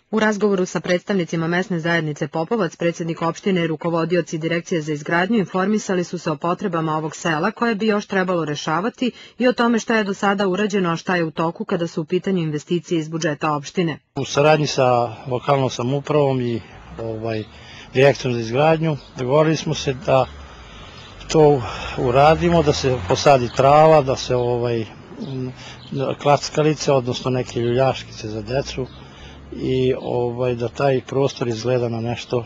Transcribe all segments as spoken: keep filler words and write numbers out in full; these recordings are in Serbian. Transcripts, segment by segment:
U razgovoru sa predstavnicima mesne zajednice Popovac, predsjednik opštine i rukovodioci Direkcije za izgradnju informisali su se o potrebama ovog sela koje bi još trebalo rešavati i o tome šta je do sada urađeno, a šta je u toku kada su u pitanju investicije iz budžeta opštine. U saradnji sa lokalnom samoupravom i ovaj, Direkcijom za izgradnju dogovorili smo se da to uradimo, da se posadi trava, da se ovaj, klackalice, odnosno neke ljuljaškice za decu, i ovaj, da taj prostor izgleda na nešto,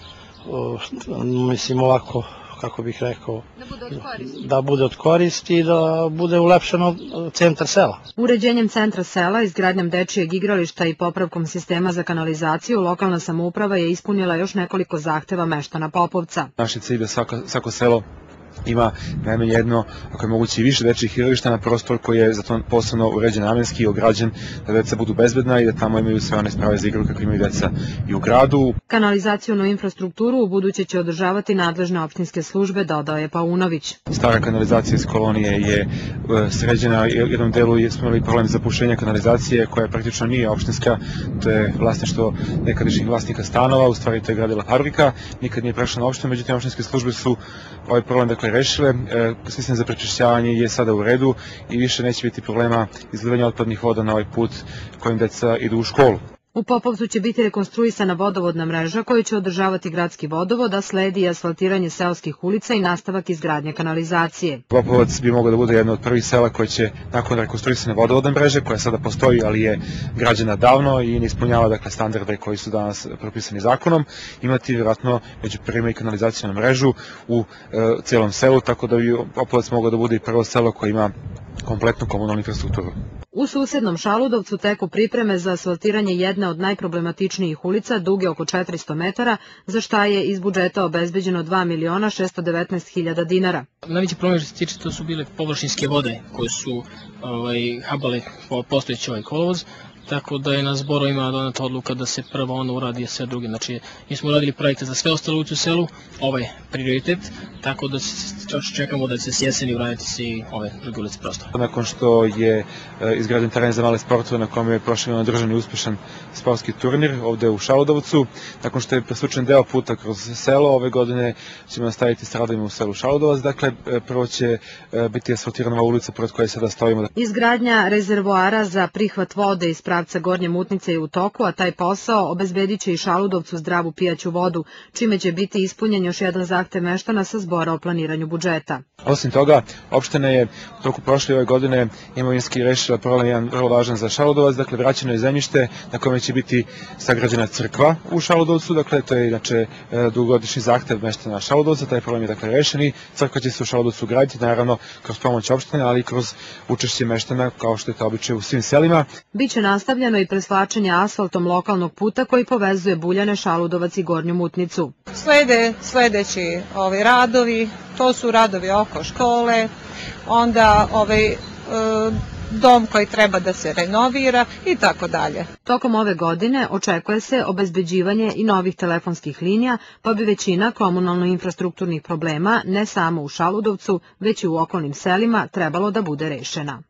mislim ovako, kako bih rekao, da bude od koristi, da bude od koristi i da bude ulepšeno centar sela. Uređenjem centra sela, izgradnjom dečijeg igrališta i popravkom sistema za kanalizaciju, lokalna samouprava je ispunila još nekoliko zahteva meštana Popovca. Naš je cilj da svako, svako selo ima najmanje jedno, ako je moguće i više dečjih igrališta na prostor koji je za to posebno uređen namenski i ograđen, da deca budu bezbedna i da tamo imaju sve one sprave za igru kako imaju deca i u gradu. Kanalizacijonu infrastrukturu u buduće će održavati nadležne opštinske službe, dodao je Paunović. Stara kanalizacija iz kolonije je sređena, u jednom delu smo imali problem zapuštenja kanalizacije koja praktično nije opštinska, to je vlasništvo nekadašnjih vlasnika stanova, u stvari to je gradila fabrika, nikad nije prešla na opštinu, međutim opštinske službe su ovaj problem dakle rešile, sistem za prečišćavanje je sada u redu i više neće biti problema izlivanja otpadnih voda na ovaj put kojim deca idu u školu. U Popovcu će biti rekonstruisana vodovodna mreža koju će održavati gradski vodovod, a sledi i asfaltiranje seoskih ulica i nastavak izgradnje kanalizacije. Popovac bi mogao da bude jedno od prvih sela koje će nakon rekonstruisane vodovodne mreže, koja sada postoji, ali je građena davno i ne ispunjava dakle, standarde koji su danas propisani zakonom, imati vjerojatno među prvima i kanalizacijonu mrežu u e, cijelom selu, tako da bi Popovac mogao da bude i prvo selo koje ima kompletnu komunalnu infrastrukturu. U susednom Šaludovcu teku pripreme za asfaltiranje jedne od najproblematičnijih ulica, duge oko četiristo metara, za šta je iz budžeta obezbeđeno dva miliona šesto devetnaest hiljada dinara. Najveći problem što se tiče to su bile površinske vode koje su ovaj, habale po postojeći ovaj kolovoz, tako da je na zborovima doneta odluka da se prvo ono uradi sve druge. Znači, mi smo uradili projekte za sve ostale ulice u selu, ovaj prioritet, tako da još čekamo da će se jeseni uraditi svi ove druge ulice prostora. Nakon što je izgrađen teren za male sportove na kome je prošle godine održan i uspešan sportski turnir ovde u Šaludovcu, nakon što je presvučen deo puta kroz selo, ove godine ćemo nastaviti s radovima u selu Šaludovac, dakle prvo će biti asfaltirana ulica pored koje sada stojimo. Izgradnja rezervoara za prihvat vode iz pravca Gornje Mutnice je u toku, a taj posao obezbedit će i Šaludovcu zdravu pijaću vodu, čime će biti ispunjen još jedan zahtev meštana sa zbora o planiranju budžeta. Osim toga, opština je u toku prošle ove godine imovinski rešila problem jedan vrlo važan za Šaludovac, dakle vraćeno je zemljište na kome će biti sagrađena crkva u Šaludovcu, dakle to je inače dugogodišnji zahtev meštana Šaludovca, taj problem je dakle rešen i crkva će se u Šaludovcu graditi, naravno kroz pomoć opštine, ali i kroz učešće meštana kao što je to običaj u svim selima. Biće nastavljeno i preslačenje asfaltom lokalnog puta koji povezuje Buljane, Šaludovac i Gornju Mutnicu. Slede sledeći ovi radovi, to su radovi oko škole, onda ovaj e, dom koji treba da se renovira i tako dalje. Tokom ove godine očekuje se obezbeđivanje i novih telefonskih linija, pa bi većina komunalno-infrastrukturnih problema, ne samo u Šaludovcu, već i u okolnim selima, trebalo da bude rešena.